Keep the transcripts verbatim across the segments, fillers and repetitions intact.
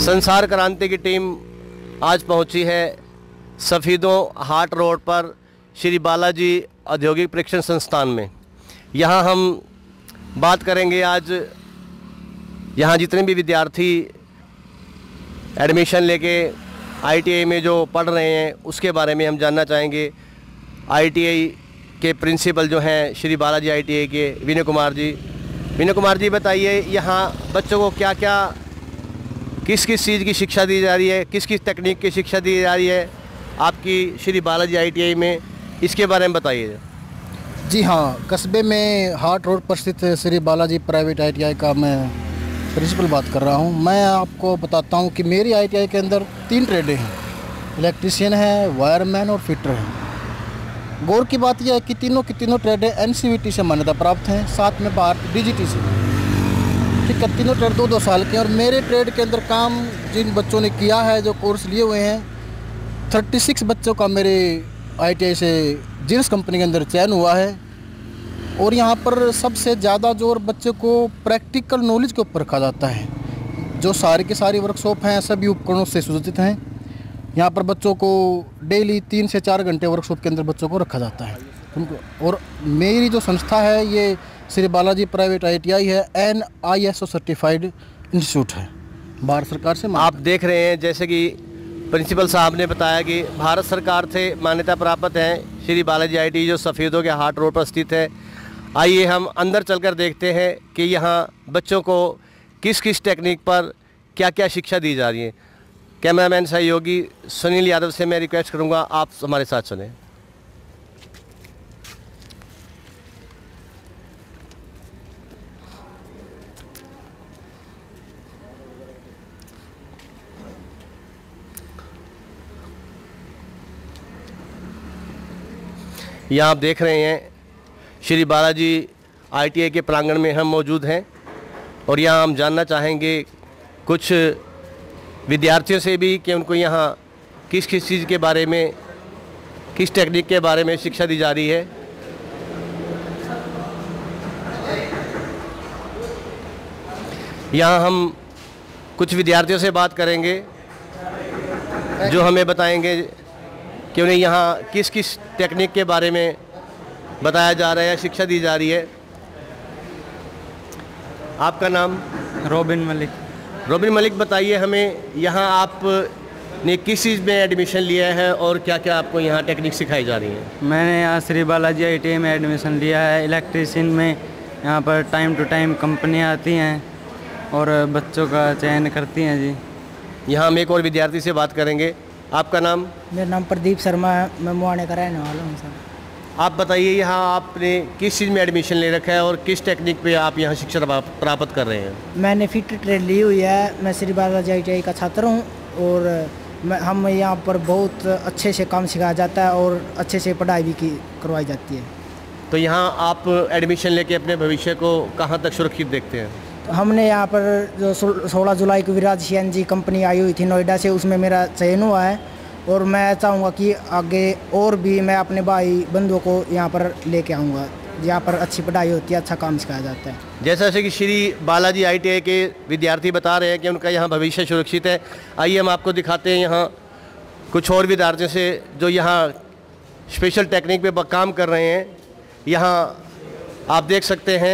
संसार क्रांति की टीम आज पहुंची है सफ़ीदों हाट रोड पर श्री बालाजी औद्योगिक प्रशिक्षण संस्थान में। यहां हम बात करेंगे आज यहां जितने भी विद्यार्थी एडमिशन लेके आईटीआई में जो पढ़ रहे हैं उसके बारे में हम जानना चाहेंगे। आईटीआई के प्रिंसिपल जो हैं श्री बालाजी आईटीआई के विनय कुमार जी। विनय कुमार जी बताइए, यहाँ बच्चों को क्या क्या किस किस चीज़ की शिक्षा दी जा रही है, किस किस तकनीक की शिक्षा दी जा रही है आपकी श्री बालाजी आईटीआई में, इसके बारे में बताइए। जी हाँ, कस्बे में हाट रोड पर स्थित श्री बालाजी प्राइवेट आईटीआई का मैं प्रिंसिपल बात कर रहा हूँ। मैं आपको बताता हूँ कि मेरी आईटीआई के अंदर तीन ट्रेडें हैं, इलेक्ट्रीशियन है, वायरमैन और फिटर है। गौर की बात यह है कि तीनों की तीनों ट्रेडें एनसीवीटी से मान्यता प्राप्त हैं, साथ में भारत डीजीटी से। ठीक है, तीनों ट्रेड दो दो साल के। और मेरे ट्रेड के अंदर काम जिन बच्चों ने किया है, जो कोर्स लिए हुए हैं, छत्तीस बच्चों का मेरे आईटीआई से जिस कंपनी के अंदर चयन हुआ है। और यहाँ पर सबसे ज़्यादा जोर बच्चों को प्रैक्टिकल नॉलेज के ऊपर रखा जाता है। जो सारी की सारी वर्कशॉप हैं सभी उपकरणों से सुसज्जित हैं। यहाँ पर बच्चों को डेली तीन से चार घंटे वर्कशॉप के अंदर बच्चों को रखा जाता है उनको। और मेरी जो संस्था है ये श्री बालाजी प्राइवेट आईटीआई है, an I S O certified institute है, भारत सरकार से। आप देख रहे हैं जैसे कि प्रिंसिपल साहब ने बताया कि भारत सरकार से मान्यता प्राप्त है श्री बालाजी आईटीआई जो सफ़ेदों के हाट रोड पर स्थित है। आइए हम अंदर चलकर देखते हैं कि यहाँ बच्चों को किस किस टेक्निक पर क्या क्या शिक्षा दी जा रही है। कैमरामैन सहयोगी सुनील यादव से मैं रिक्वेस्ट करूँगा आप हमारे साथ सुनें। यहाँ आप देख रहे हैं श्री बालाजी आईटीआई के प्रांगण में हम मौजूद हैं और यहाँ हम जानना चाहेंगे कुछ विद्यार्थियों से भी कि उनको यहाँ किस किस चीज़ के बारे में, किस टेक्निक के बारे में शिक्षा दी जा रही है। यहाँ हम कुछ विद्यार्थियों से बात करेंगे जो हमें बताएंगे कि उन्हें यहाँ किस किस टेक्निक के बारे में बताया जा रहा है, शिक्षा दी जा रही है। आपका नाम? रोबिन मलिक। रोबिन मलिक, बताइए हमें यहाँ आपने किस चीज़ में एडमिशन लिया है और क्या क्या आपको यहाँ टेक्निक सिखाई जा रही है? मैंने यहाँ श्री बालाजी आईटीआई में एडमिशन लिया है इलेक्ट्रीशियन में। यहाँ पर टाइम टू टाइम कंपनियाँ आती हैं और बच्चों का चयन करती हैं जी। यहाँ हम एक और विद्यार्थी से बात करेंगे। आपका नाम? मेरा नाम प्रदीप शर्मा है, मैं मुआने का रहने वाला हूँ सर। आप बताइए यहाँ आपने किस चीज़ में एडमिशन ले रखा है और किस टेक्निक पे आप यहाँ शिक्षा प्राप्त कर रहे हैं? मैंने फिट ट्रेड ली हुई है। मैं श्री बालाजी आईटीआई का छात्र हूँ और मैं हम यहाँ पर बहुत अच्छे से काम सिखाया जाता है और अच्छे से पढ़ाई भी की करवाई जाती है। तो यहाँ आप एडमिशन लेके अपने भविष्य को कहाँ तक सुरक्षित देखते हैं? तो हमने यहाँ पर जो सोलह जुलाई को विराज सी एन जी कंपनी आई हुई थी नोएडा से, उसमें मेरा चयन हुआ है और मैं चाहूँगा कि आगे और भी मैं अपने भाई बंधुओं को यहाँ पर लेके आऊँगा। यहाँ पर अच्छी पढ़ाई होती है, अच्छा काम सिखाया जाता है। जैसा कि श्री बालाजी आईटीआई के विद्यार्थी बता रहे हैं कि उनका यहाँ भविष्य सुरक्षित है। आइए हम आपको दिखाते हैं यहाँ कुछ और विद्यार्थियों से जो यहाँ स्पेशल टेक्निक पे काम कर रहे हैं। यहाँ आप देख सकते हैं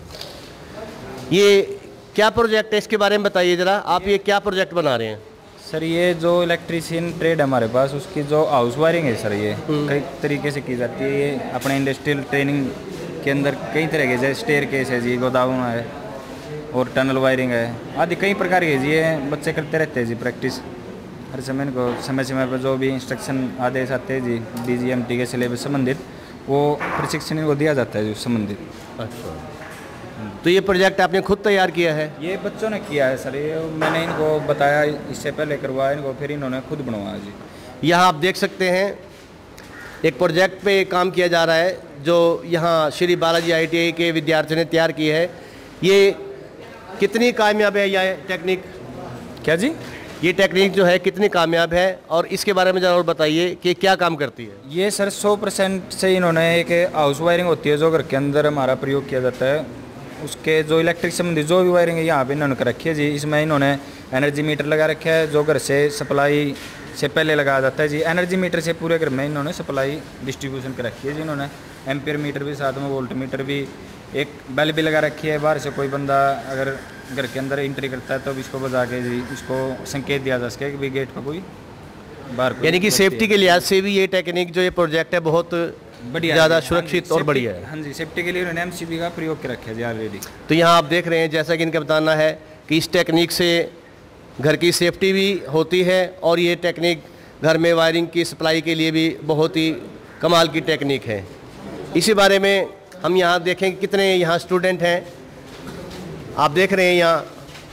ये क्या प्रोजेक्ट है, इसके बारे में बताइए ज़रा। आप ये क्या प्रोजेक्ट बना रहे हैं? सर ये जो इलेक्ट्रीशियन ट्रेड हमारे पास, उसकी जो हाउस वायरिंग है सर, ये कई तरीके से की जाती है। ये अपने इंडस्ट्रियल ट्रेनिंग के अंदर कई तरह के, जैसे स्टेयर केस है जी, गोदाम है और टनल वायरिंग है आदि कई प्रकार के जी। ये बच्चे करते रहते हैं जी प्रैक्टिस हर समय को। समय समय पर जो भी इंस्ट्रक्शन आदेश आते हैं जी डीजीएमटी के सिलेबस संबंधित, वो प्रशिक्षण इनको दिया जाता है जो संबंधित। अच्छा, तो ये प्रोजेक्ट आपने खुद तैयार किया है? ये बच्चों ने किया है सर, ये मैंने इनको बताया, इससे पहले करवाया इनको, फिर इन्होंने खुद बनवाया जी। यहाँ आप देख सकते हैं एक प्रोजेक्ट पे काम किया जा रहा है जो यहाँ श्री बालाजी आईटीआई के विद्यार्थियों ने तैयार की है। ये कितनी कामयाब है यह टेक्निक? क्या जी? ये टेक्निक जो है कितनी कामयाब है और इसके बारे में ज़रा और बताइए कि क्या काम करती है? ये सर सौ परसेंट से इन्होंने एक हाउस वायरिंग होती है जो घर के अंदर हमारा प्रयोग किया जाता है उसके जो इलेक्ट्रिक संबंधी जो भी वायरिंग है यहाँ पे इन्होंने कर रखी है जी। इसमें इन्होंने एनर्जी मीटर लगा रखा है जो घर से सप्लाई से पहले लगाया जाता है जी। एनर्जी मीटर से पूरे घर में इन्होंने सप्लाई डिस्ट्रीब्यूशन कर रखी है जी। इन्होंने एम्पियर मीटर भी साथ में, वोल्ट मीटर भी, एक बेल भी लगा रखी है। बाहर से कोई बंदा अगर घर के अंदर एंट्री करता है तो इसको बजा के जी इसको संकेत दिया जा सके कि भी गेट पर कोई बाहर, यानी कि सेफ्टी के लिहाज से भी ये टेक्निक जो ये प्रोजेक्ट है बहुत बढ़िया, ज़्यादा सुरक्षित और बढ़िया है। हाँ जी, सेफ्टी के लिए उन्होंने एमसीबी का प्रयोग कर रखा है जी ऑलरेडी। तो यहाँ आप देख रहे हैं जैसा कि इनका बताना है कि इस टेक्निक से घर की सेफ्टी भी होती है और ये टेक्निक घर में वायरिंग की सप्लाई के लिए भी बहुत ही कमाल की टेक्निक है। इसी बारे में हम यहाँ देखें कि कितने यहाँ स्टूडेंट हैं। आप देख रहे हैं यहाँ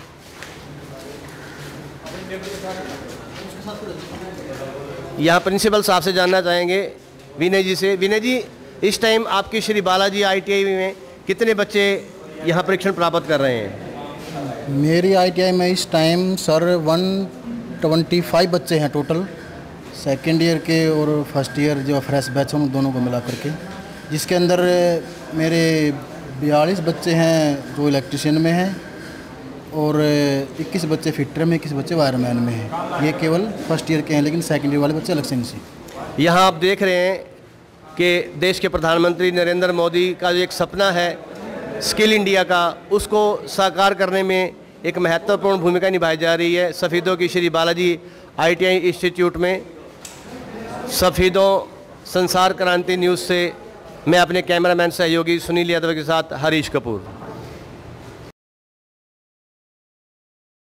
यहाँ प्रिंसिपल साहब से जानना चाहेंगे, विनय जी से। विनय जी, इस टाइम आपकी श्री बालाजी आईटीआई में कितने बच्चे यहाँ परीक्षण प्राप्त कर रहे हैं? मेरी आईटीआई में इस time sir one twenty five बच्चे हैं टोटल, सेकेंड ईयर के और फर्स्ट ईयर जो फ्रेश बैच हैं उन दोनों को मिला करके, जिसके अंदर मेरे बयालीस बच्चे हैं जो इलेक्ट्रिशियन में हैं और इक्कीस बच्चे फिटर में, इक्कीस बच्चे वायरमैन में हैं। ये केवल फर्स्ट ईयर के हैं, लेकिन सेकेंड ईयर वाले बच्चे अलग से इनसे। यहाँ आप देख रहे हैं कि देश के प्रधानमंत्री नरेंद्र मोदी का जो एक सपना है स्किल इंडिया का, उसको साकार करने में एक महत्वपूर्ण भूमिका निभाई जा रही है सफ़ीदों की श्री बालाजी आईटीआई इंस्टीट्यूट में। सफ़ीदों संसार क्रांति न्यूज़ से मैं अपने कैमरामैन सहयोगी सुनील यादव के साथ हरीश कपूर।